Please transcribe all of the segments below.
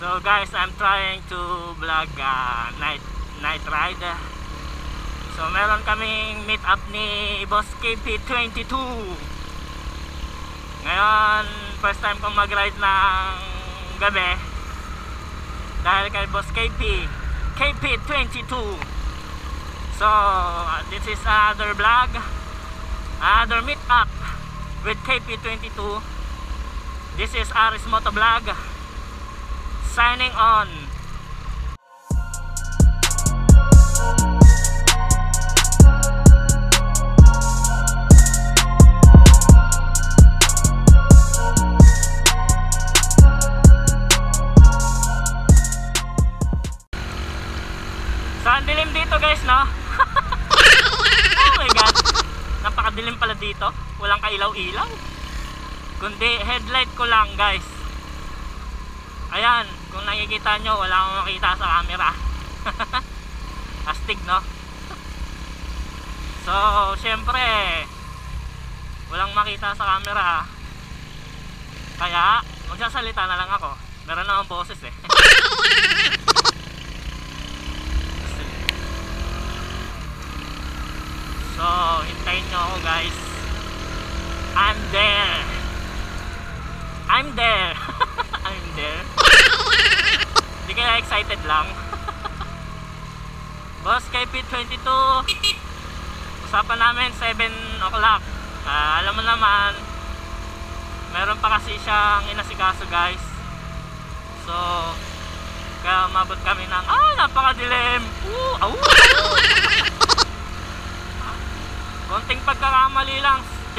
So guys, I'm trying to vlog night ride. So meron kaming meet up ni Boss KP22. Ngayon, first time kong mag-ride ng gabi dahil kay Boss KP22. So this is another vlog, another meet up with KP22. This is Aris Moto Vlog signing on. So ang dilim dito guys, no? Oh my god, napakadilim pala dito. Walang kailaw-ilaw, kundi headlight ko lang guys. Ayan, kung nakikita nyo, wala akong makita sa camera. Astig, no? So syempre walang makita sa camera, kaya magsasalita na lang ako. Meron namang boses eh. So hintayin nyo ako guys. I'm there. I'm there. Hindi kaya excited lang. Boss KP22, usapan namin 7 o'clock. Alam mo naman, meron pa kasi siyang inasikaso guys. So kaya umabot kami ng napakadilim. Konting pagkakamali lang,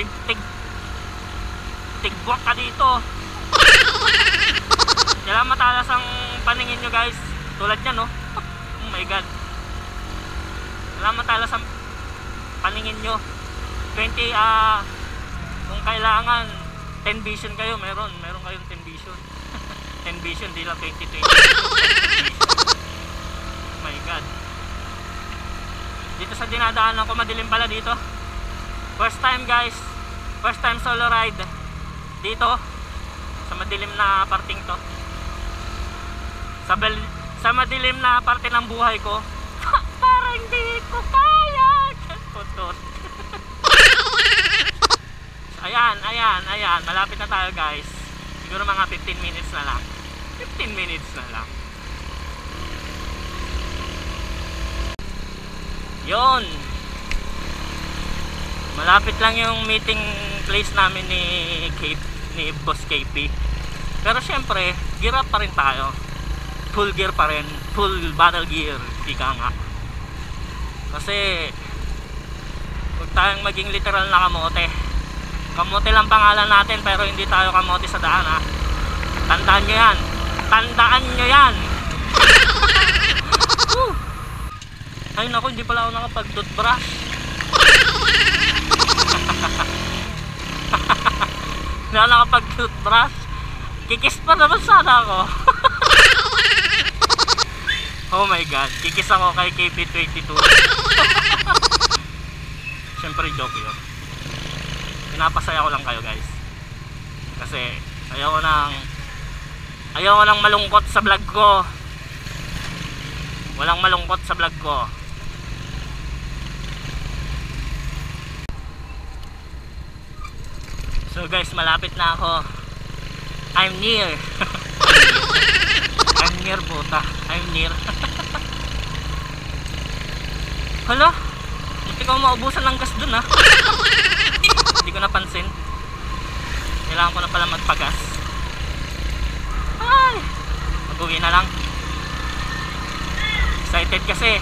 tigbuak ka dito. Kailangan matalas ang paningin nyo guys. Tulad nyan, no? Oh my god, kailangan matalas ang paningin nyo. 20 kung kailangan 10 vision kayo, meron kayong 10 vision. 10 vision, di lang 20 Oh my god, dito sa dinadaanan ko madilim pala dito. First time guys, first time solo ride dito sa madilim na parting to, sa madilim na parte ng buhay ko. Parang di ko kaya. Putot. Ayan, malapit na tayo guys. Siguro mga 15 minutes na lang. 15 minutes na lang. Yon, malapit lang yung meeting place namin ni Boss KP. Pero syempre, gear up pa rin tayo. Full gear pa rin, full battle gear, ika nga. Kasi huwag tayong maging literal na kamote. Kamote lang pangalan natin, pero hindi tayo kamote sa daan, ha. Tandaan nyo yan. Tandaan nyo yan. Ay naku, hindi pala ako nakapag-toothbrush. Hindi ako nakapag-toothbrush. Kikis pa naman sana ako. Oh my god, kikis ako kay KP22. Siyempre joke yun. Pinapasaya ko lang kayo guys. Kasi ayaw ko nang malungkot sa vlog ko. Walang malungkot sa vlog ko. So guys, malapit na ako. I'm near. I'm near buta. I'm near. Hala, hindi ko maubusan ng gas dun, ha. Hindi ko napansin. Kailangan ko na pala magpagas. Ay, mag-uwi na lang. Excited kasi.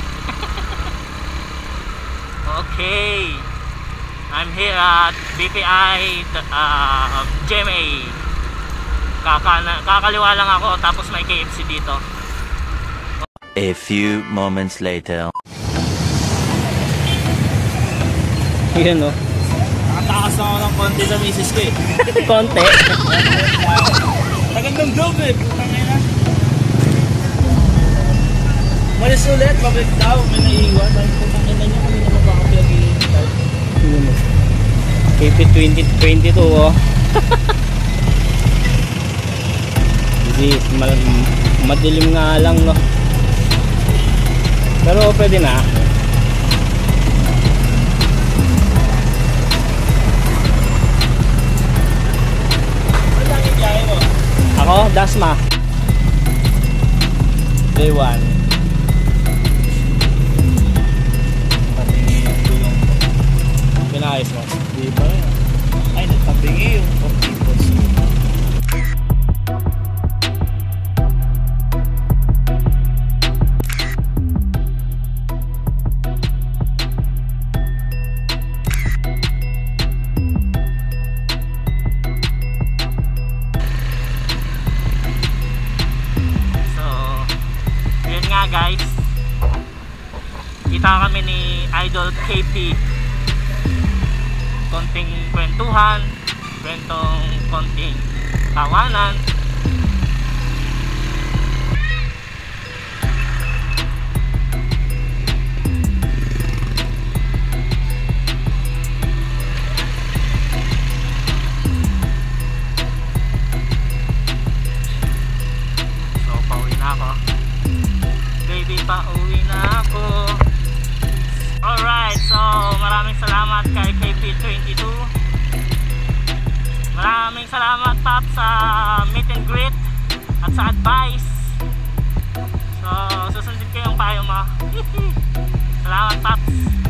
Okay, I'm here at BPI GMA. Kakaliwa lang ako, tapos may KFC dito. A few moments later. Yan, no? Nakatakas ako ng konti sa misis ko eh. Konti? Tagal ng globe eh. Malis ulit, mabalik daw. May naiiwan. Dahil kung nakita nyo kami naman baka pinag-iiwan. KP22, oh. Madilim nga lang, no? Pero pwede na. Ano lang yung biyahe mo? Ako, Dasma. Day 1. Patingin yung gulong. Pinayos mo? Di ba? Ay, nagpabingi yung pag-tipos. Guys, kita kami ni Idol KP, konting kwentuhan, konting tawanan. So pauwi na ako. Baby, pauwi na ako. Alright, so maraming salamat kay KP22. Maraming salamat, Pop, sa meet and greet at sa advice. So susundin ko yung payo mo. Salamat, Pops.